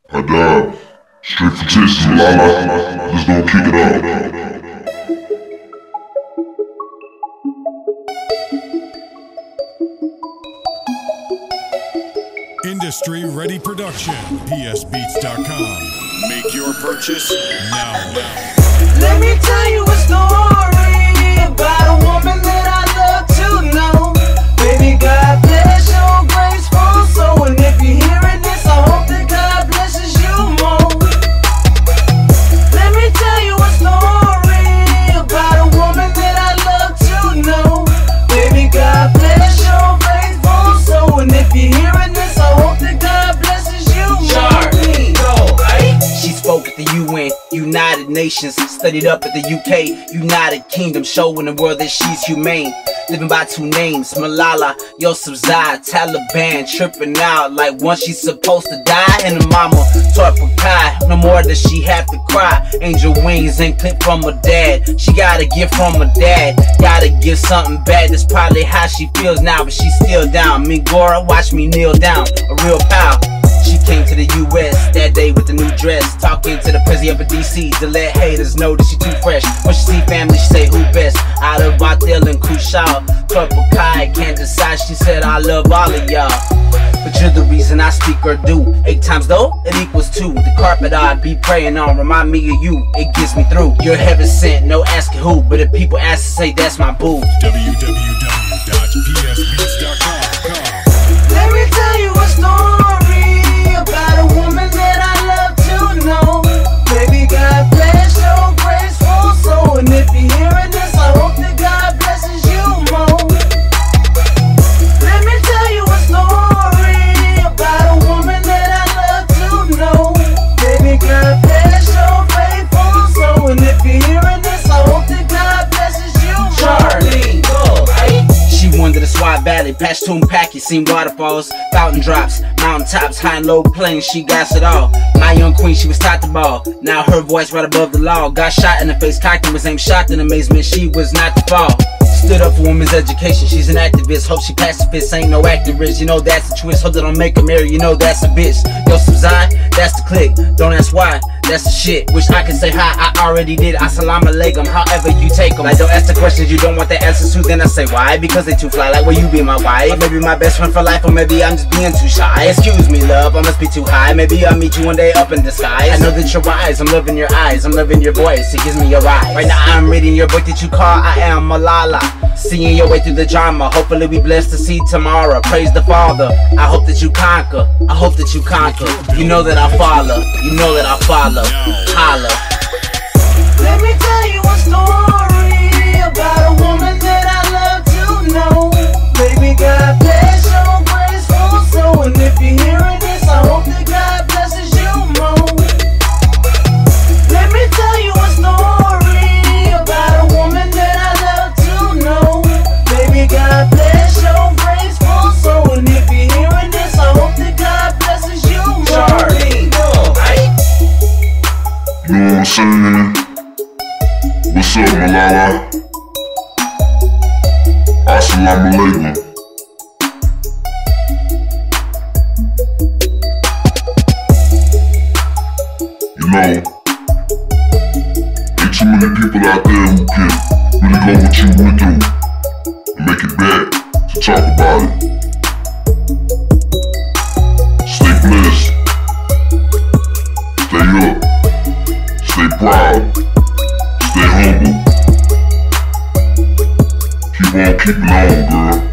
I died. Straight from Texas, Malala. Just don't kick it off. Industry Ready Production, psbeats.com. Make your purchase now. Let me tell you a story about a woman that I love to know. Baby, God bless your graceful soul. And if you're hearing this, I hope that God blesses you more. Let me tell you a story about a woman that I love to know. Baby, God bless your graceful soul. And if you're hearing this, I hope that God blesses you more. She spoke at the UN, United Nations, studied up at the UK, United Kingdom, showing the world that she's humane. Living by two names, Malala Yousafzai, Taliban, tripping out like once she's supposed to die. And her mama taught for Kai, no more does she have to cry. Angel wings and clip from her dad. She got a gift from her dad, gotta give something bad. That's probably how she feels now, but she's still down. Me Gora, watch me kneel down, a real pal. She came to the US that day with a new dress, talking to the president of DC to let haters know that she too fresh. When she see family, she say who best out of Vatil and Kushal. Purple Kai can't decide. She said I love all of y'all, but you're the reason I speak or do. 8 times though, it equals 2. The carpet I be praying on remind me of you. It gets me through. You're heaven sent, no asking who, but if people ask to say that's my boo. www.psbeats.com. Let me tell you a story about a woman that I love to know. Baby, God bless your graceful soul. And if you're hearing this, I hope that God blesses you more. Let me tell you a story about a woman that I love to know. Baby, God bless your faithful soul. And if you're hearing this, I hope that God blesses you more. She wandered the Swat Valley, past Tumpac, seen waterfalls, fountain drops, mountaintops, high and low plains, she got it all. My young queen, she was taught the ball. Now her voice right above the law. Got shot in the face, cocked and was aimed, shocked in amazement, she was not to fall. Stood up for women's education, she's an activist. Hope she pacifist, ain't no activist. You know that's the twist, hope they don't make her marry, you know that's a bitch. Yousafzai, that's the click, don't ask why, that's the shit. Wish I could say hi, I already did. Assalamu alaikum, however you take them. I don't ask the questions, you don't want the answers to, then I say why? Because they too fly, like will you be my wife? Or maybe my best friend for life, or maybe I'm just being too shy. Excuse me love, I must be too high. Maybe I'll meet you one day up in the skies. I know that you're wise, I'm loving your eyes, I'm loving your voice, it gives me a rise. Right now I'm reading your book that you call I Am Malala. Seeing your way through the drama, hopefully we blessed to see tomorrow. Praise the Father, I hope that you conquer, I hope that you conquer. You know that I follow, you know that I follow. Holla. Let me tell you a story about a woman that I love to know. Baby, God bless your graceful soul. And if you're hearing this, I hope that God blesses you more. Let me tell you a story about a woman that I love to know. Baby, God bless your graceful soul. And if you're hearing this, I hope that God blesses you more. You know what I'm saying? What's up, Malala? Assalamu alaikum. You know, ain't too many people out there who can really go what you went through and make it back to talk about it. Stay blessed. Stay up. Stay proud. Stay humble. Keep on keeping on, girl.